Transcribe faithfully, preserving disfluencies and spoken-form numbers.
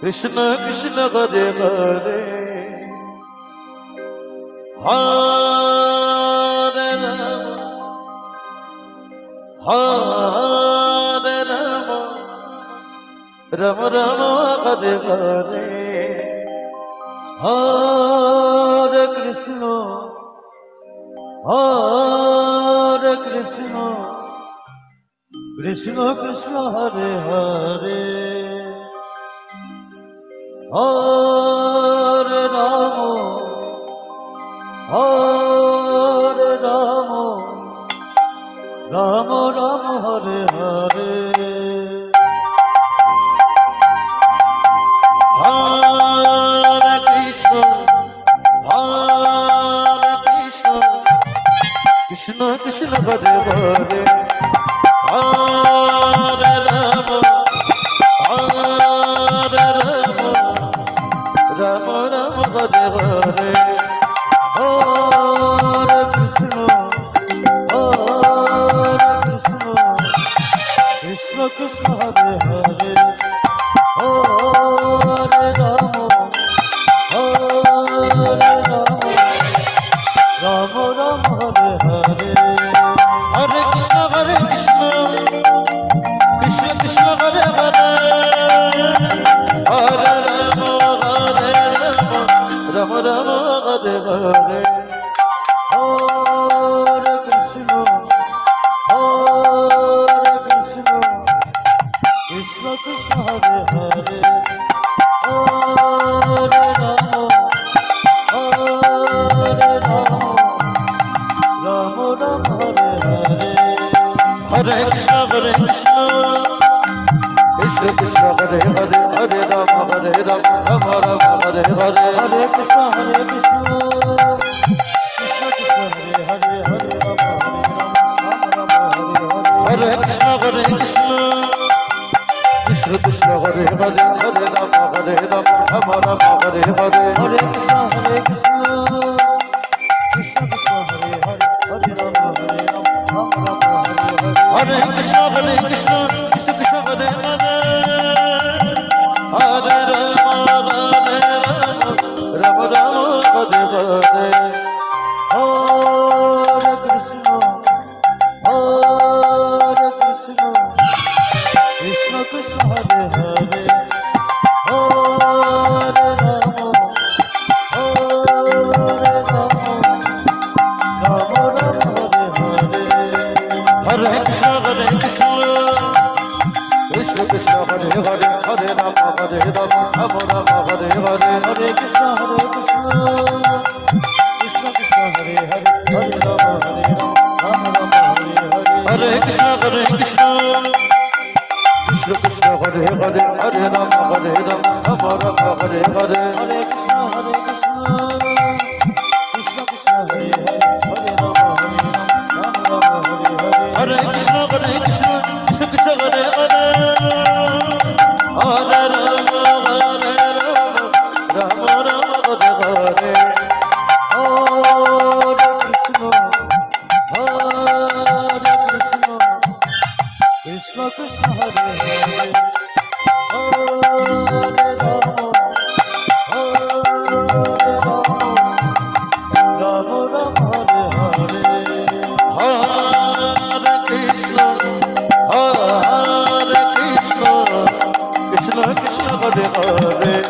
Krishna Krishna Hare Hare Hare Ram Hare Ram Ram Ram Hare Hare Hare Krishna Hare Krishna Krishna Krishna Hare Hare Hare Ram Hare Ram Ram Ram Hare Hare Hare Krishna Hare Krishna Krishna Krishna Hare Hare Hare Ram Hare Ram Ram Ram Hare Hare Hare Krishna Hare Krishna Krishna Krishna Hare Hare Hare Ram Hare Ram Ram Ram Hare Hare Hare Krishna Hare Krishna Krishna Krishna Hare Hare Hare Ram Hare Ram Ram Ram Hare Hare Hare Krishna Hare Krishna Krishna Krishna Hare Hare Hare Ram Hare Ram Ram Ram Hare Hare Hare Krishna Hare Krishna Krishna Krishna Hare Hare Hare Ram Hare Ram Ram Ram Hare Hare Hare Krishna Hare Krishna Krishna Krishna Hare Hare Hare Ram Hare Ram Ram Ram Hare Hare Hare Krishna Hare Krishna Krishna Krishna Hare Hare Hare Ram Hare Ram Ram Ram Hare Hare Hare Krishna Hare Krishna Krishna Krishna Hare Hare Hare Ram Hare Ram Ram Ram Hare Hare Hare Krishna Hare Krishna Krishna Krishna Hare Hare Hare Ram Hare Ram Ram Ram Hare Hare Hare Krishna Hare Krishna Krishna Krishna Hare Hare Hare Ram Hare Ram Ram Ram Hare Hare Hare Krishna Hare Krishna Krishna Krishna Hare Hare Hare Ram Hare Ram Ram Ram Hare Hare Hare Krishna Hare Krishna Krishna Krishna Hare Hare Hare Ram Hare Ram Ram Ram Hare Hare Hare Krishna Hare Krishna Krishna Krishna Hare Hare Hare Ram Hare Ram Ram Ram Hare Hare Hare Krishna Hare Krishna Krishna Krishna Hare Hare Hare Ram Hare Ram Ram Ram Hare Hare Hare Krishna Hare Krishna Krishna Krishna Hare Hare Hare Ram Hare Ram Ram Ram Hare Hare Hare Krishna Hare Krishna Krishna Krishna Hare Hare Hare Ram Hare Ram Ram Ram Hare Hare Hare Krishna Hare Krishna Krishna Krishna Hare Hare